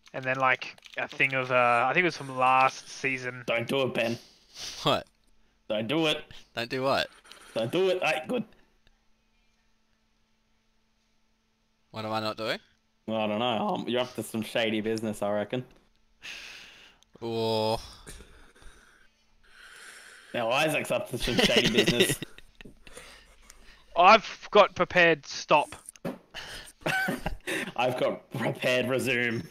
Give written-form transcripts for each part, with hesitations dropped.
and then like a thing of I think it was from last season. Don't do it, Ben. What? Don't do it. Don't do what? Don't do it. Hey, good. What am I not doing? I don't know. You're up to some shady business, I reckon. Oh. Now Isaac's up to some shady business. I've got prepared stop. I've got prepared resume.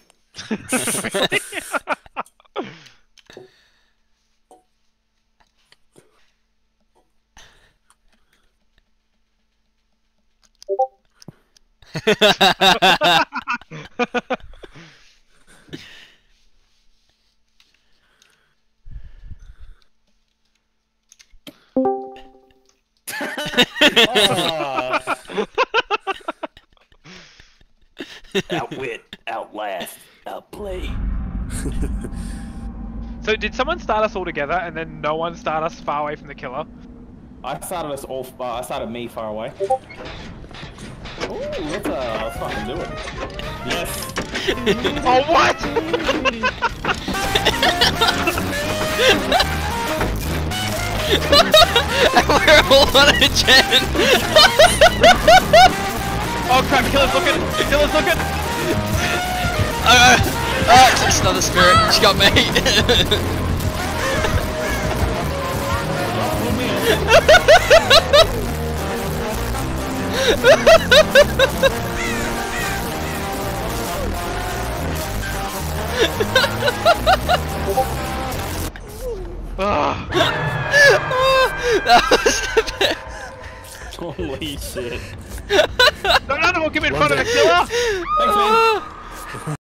Outwit, outlast, outplay. So did someone start us all together and then no one start us far away from the killer? I started us all. I started me far away. Ooh, let's fucking do it. Yes. Oh what? We're all on a gen. Oh crap! Killer's looking. Killer's looking. It's another spirit. She got me. That was the best. Holy shit. No, will get me in front of the killer. Thanks, man.